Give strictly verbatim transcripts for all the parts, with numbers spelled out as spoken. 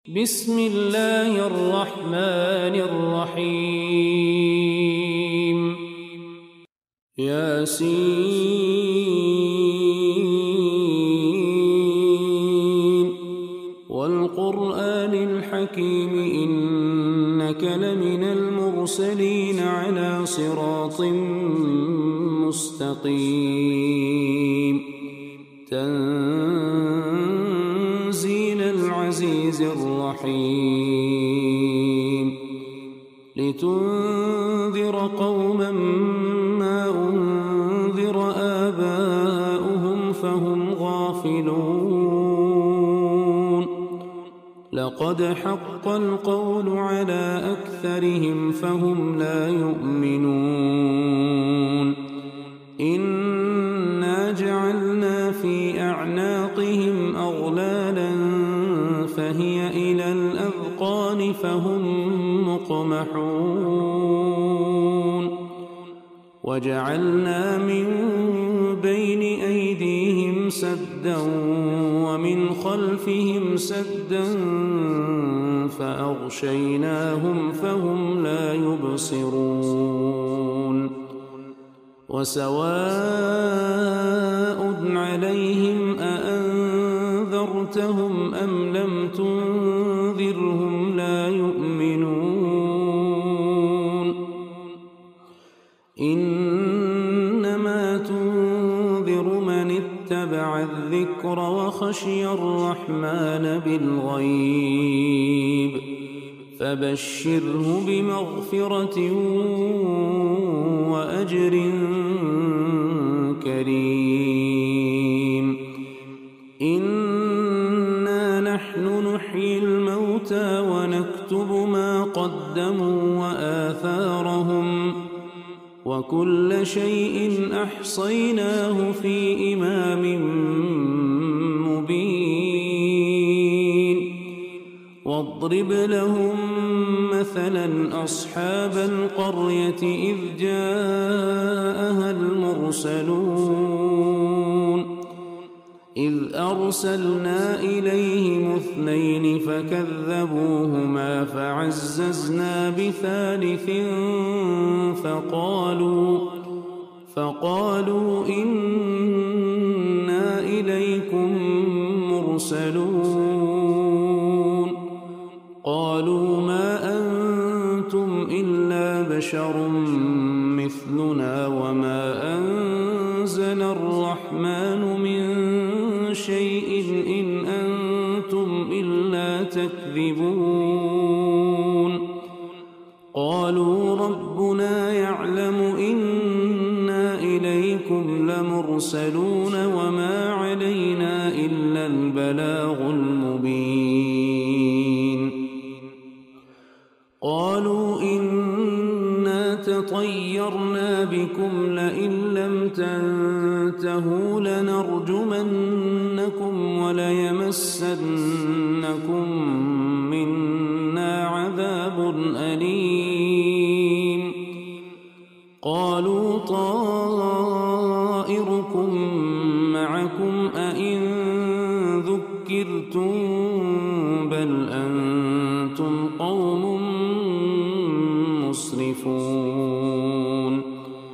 بسم الله الرحمن الرحيم ياسين والقرآن الحكيم إنك لمن المرسلين على صراط مستقيم تنزيل العزيز الرحيم لتنذر قوما ما أنذر آباؤهم فهم غافلون لقد حق القول على أكثرهم فهم لا يؤمنون إنا جعلنا في أعناقهم أغلالا فهي إلى الأذقان فهم مقمحون وجعلنا من بين أيديهم سدا ومن خلفهم سدا فأغشيناهم فهم لا يبصرون وسواء عليهم أأنذرتهم أم لم تنذرهم لا يؤمنون إنما تنذر من اتبع الذكر وخشي الرحمن بالغيب فبشره بمغفرة وأجر كريم إنا نحن نحيي الموتى ونكتب ما قدموا وآثارهم وكل شيء أحصيناه في إمام مبين واضرب لهم مثلا أصحاب القرية إذ جاءها المرسلون إذ أرسلنا إليهم اثنين فكذبوهما فعززنا بثالث فقالوا فقالوا إنا إليكم مرسلون قالوا ما أنتم إلا بشر مثلنا وما أنزل الرحمن من شيء إن أنتم إلا تكذبون قالوا ربنا يعلم إنا إليكم لمرسلون وما علينا إلا البلاغ المبين قالوا إنا تطيرنا بكم لئن لم تنتهوا لنرجمنكم وليمسنكم منا عذاب أليم قالوا طائركم معكم أئن ذكرتم بل أنتم قوم مسرفون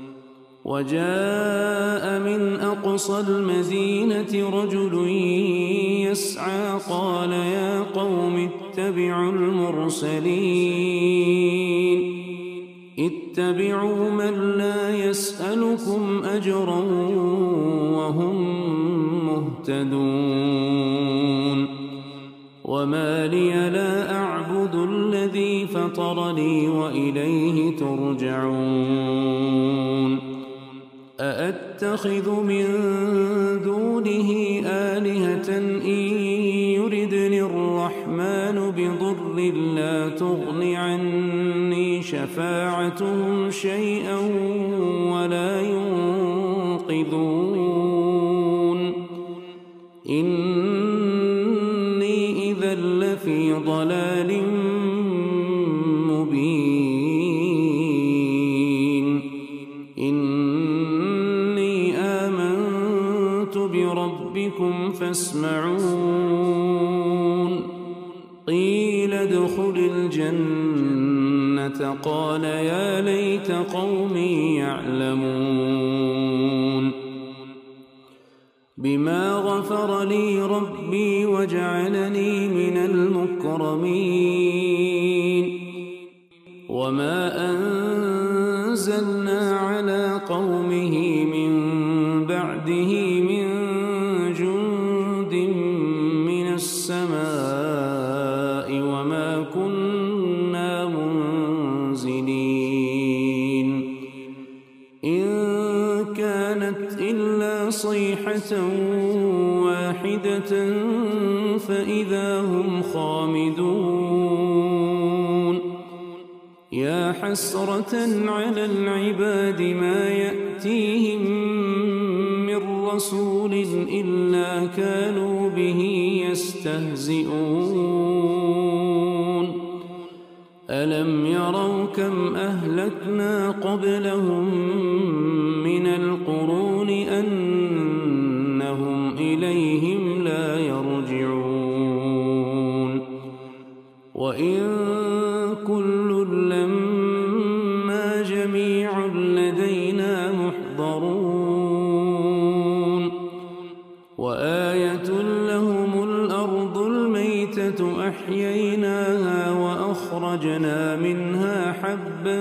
وجاء من أقصى المدينة رجل يسعى قال يا قوم اتبعوا المرسلين اتبعوا من لا يسألكم أجرا وهم مهتدون وما لي لا أعبد الذي فطرني وإليه ترجعون أأتخذ من دونه آلهة إن يردني الرحمن بضر لا تغن عني شفاعتهم شيئا ولا ينقذون إني إذا لفي ضلال مبين إني آمنت بربكم فاسمعون قيل ادخل الجنة قال يا ليت قومي يعلمون بما غفر لي ربي وجعلني من المكرمين وما أنزلنا على قومه من بعده من جند من السماء وما كنا منزلين إن كانت إلا صيحة واحدة فإذا هم خامدون يا حسرة على العباد ما يأتيهم من رسول إلا كانوا به يستهزئون ألم يروا كم أهلكنا قبلهم من القرون أنهم إليهم لا يرجعون وإن كل لما جميع لدينا محضرون وآية لهم الأرض الميتة أحييناها وأخرجنا منها حبا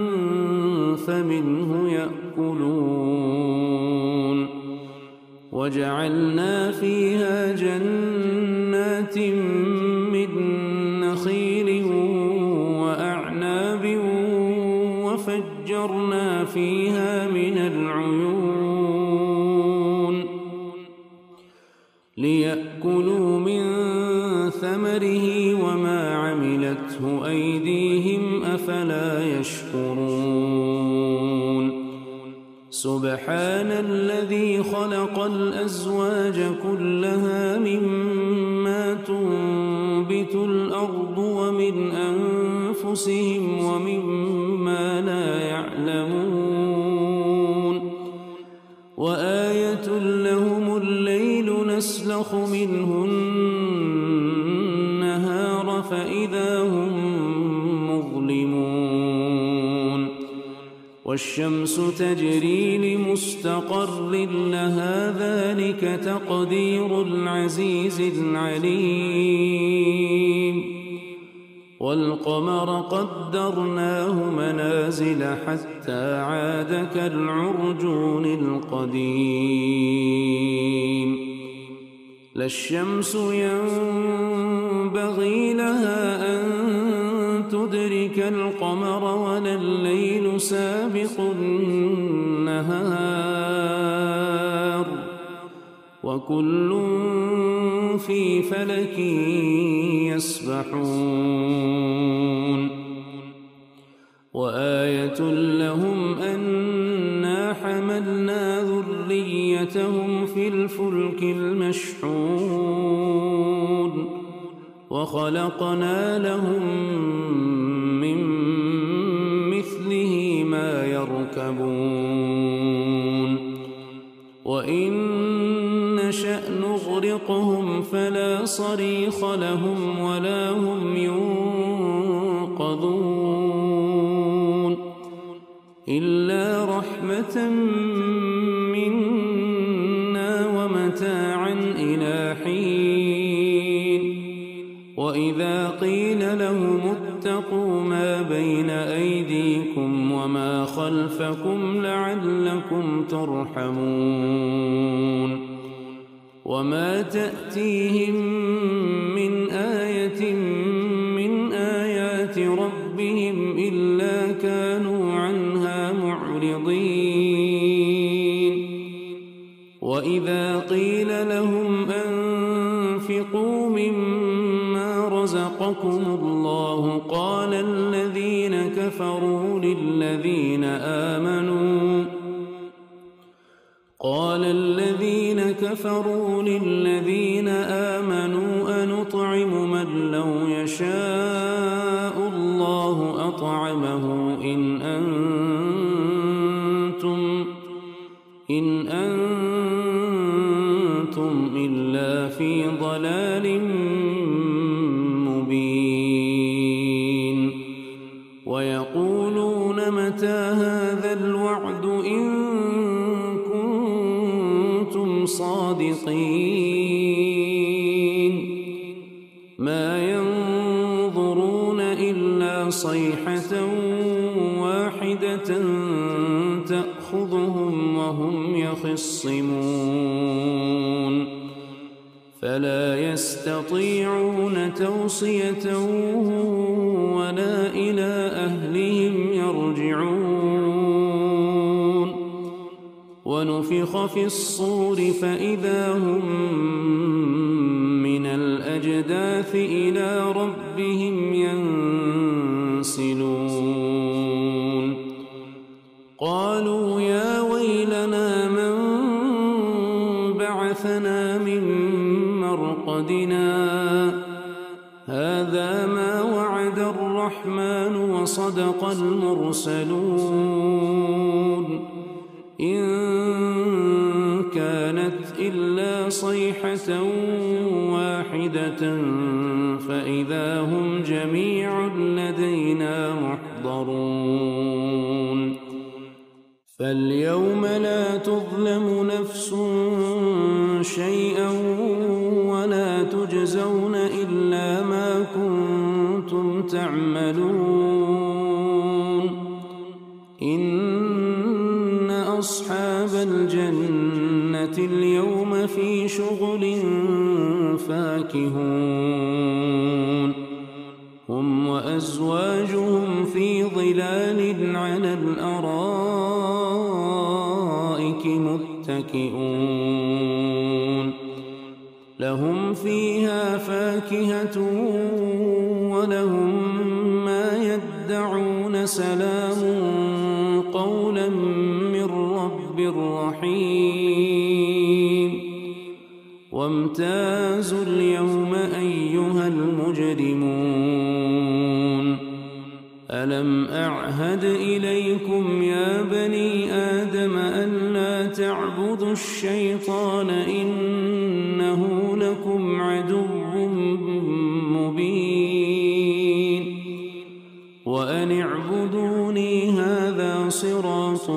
فمنه يأكلون وجعلنا فيها جنات من نخيل وأعناب وفجرنا فيها من العيون ليأكلوا من ثمره وما عملته أيديهم أفلا يشكرون سبحان الذي خلق الأزواج كلها مما تنبت الأرض ومن أنفسهم ومما لا يعلمون وآية لهم الليل نسلخ منه النهار فإذا هم مظلمون والشمس تجري لمستقر لها ذلك تقدير العزيز العليم والقمر قدرناه منازل حتى عاد كالعرجون القديم لا الشمس ينبغي لها أن تدرك القمر ولا الليل سابق النهار وكل في فلك يسبحون وآية لهم أنا حملنا ذريتهم في الفلك المشحون وخلقنا لهم من مثله ما يركبون وإن نشأ نغرقهم فلا صريخ لهم ولا هم ينقذون إلا رحمة منا ومتاعا إلى حين وإذا قيل لهم اتقوا ما بين أيديكم وما خلفكم لعلكم ترحمون وما تأتيهم من آية من آيات ربهم إلا كانوا عنها معرضين وإذا قيل لهم أنفقوا مما رزقكم الله قال الذين كفروا للذين آمنوا قال الذين كفروا للذين آمنوا أنطعم من لو يشاء الله أطعمه إن أنتم إن أنتم إلا في ضلال مبين ينظرون إلا صيحة واحدة تأخذهم وهم يخصمون فلا يستطيعون توصية ولا إلى أهلهم يرجعون ونفخ في الصور فإذا هم من الأجداث إلى ربهم ينسلون قالوا يا ويلنا من بعثنا من مرقدنا هذا ما وعد الرحمن وصدق المرسلون إن كانت إلا صيحة واحدة فإذا هم جميع لدينا محضرون فاليوم لا تظلم نفس شيئا ولا تجزون إلا ما كنتم تعملون إن أصحاب الجنة اليوم في شغل فاكهون هم وأزواجهم في ظلال على الأرائك متكئون لهم فيها فاكهة ولهم ما يدعون سلام قولا من رب رحيم وامتازوا اليوم أيها المجرمون ألم أعهد إليكم يا بني آدم ألا تعبدوا الشيطان إنه لكم عدو مبين وأن اعبدوني هذا صراط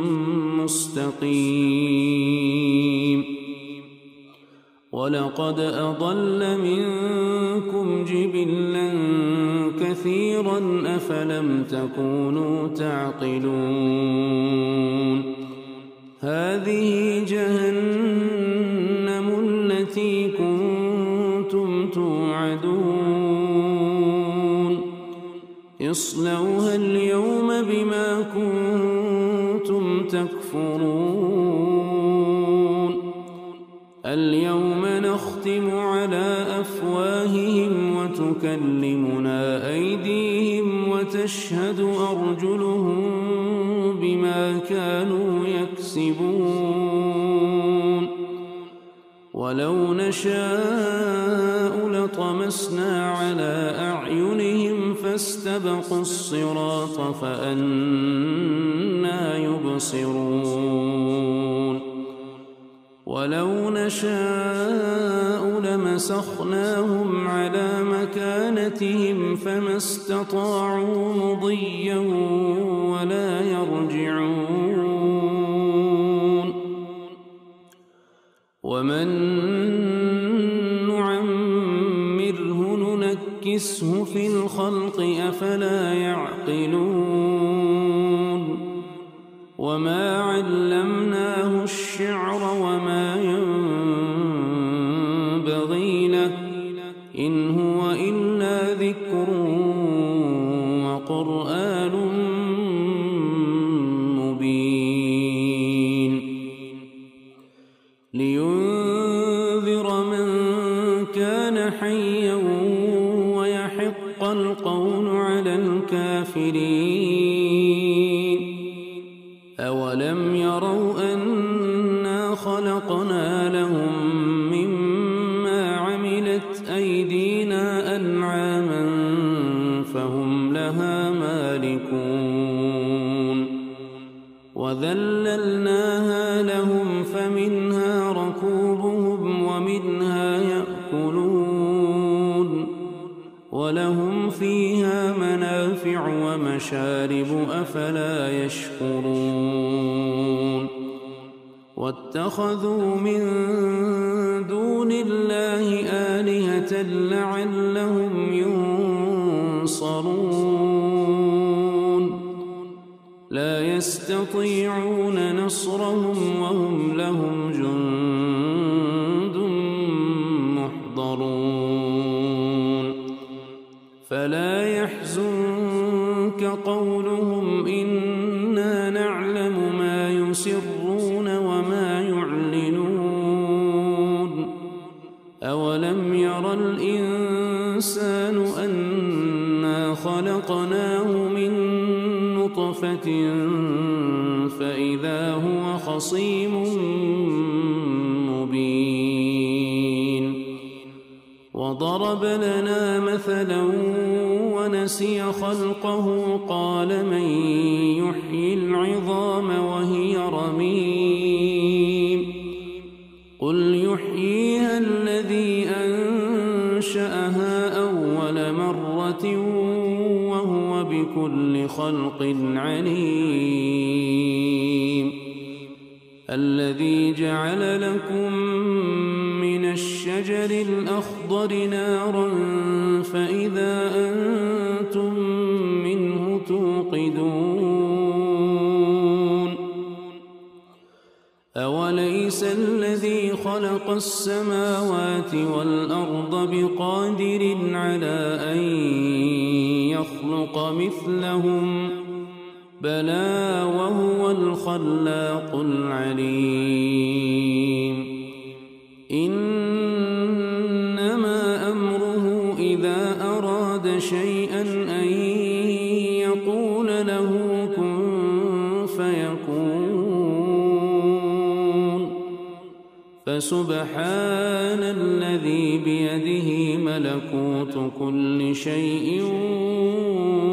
مستقيم ولقد أضل منكم جبلا كثيرا أفلم تكونوا تعقلون هذه جهنم التي كنتم توعدون اصلوها اليوم بما كنتم تكفرون اليوم نختم على أفواههم وتكلمنا أيديهم وتشهد أرجلهم بما كانوا يكسبون ولو نشاء لطمسنا على أعينهم فاستبقوا الصراط فأنى يبصرون ولو نشاء لمسخناهم على مكانتهم فما استطاعوا مضيا ولا يرجعون ومن نعمره ننكسه في الخلق أفلا يعقلون وما علمناه الشعر وما ينبغي له إن هو إلا ذكر وقرآن مبين لينذر من كان حيا ويحق القول على الكافرين أولم يروا أنا خلقنا لهم مما عملت أيدينا أنعاما فهم لها مالكون وذللناها لهم فمنها ركوبهم ومنها يأكلون ولهم فيها منافع ومشارب أفلا يشكرون واتخذوا من دون الله آلهة لعلهم ينصرون لا يستطيعون نصرهم وهم لهم جند محضرون فلا يحزنك قولهم إنا نعلم ما يسرون وما يعلنون أولم ير الإنسان أنا خلقناه من نطفة فإذا هو خصيم مبين وضرب لنا مثلا ونسي خلقه قال من يحيي العظام وهي رميم قل يحييها الذي أنشأها أول مرة وهو بكل خلق عليم الذي جعل لكم من الشجر الأخضر نارا فإذا أنتم منه توقدون أوليس الذي خلق السماوات والأرض بقادر على أن يخلق مثلهم بلى وهو الخلاق العليم إنما أمره إذا أراد شيئا أن يقول له كن فيكون فسبحان الذي بيده ملكوت كل شيء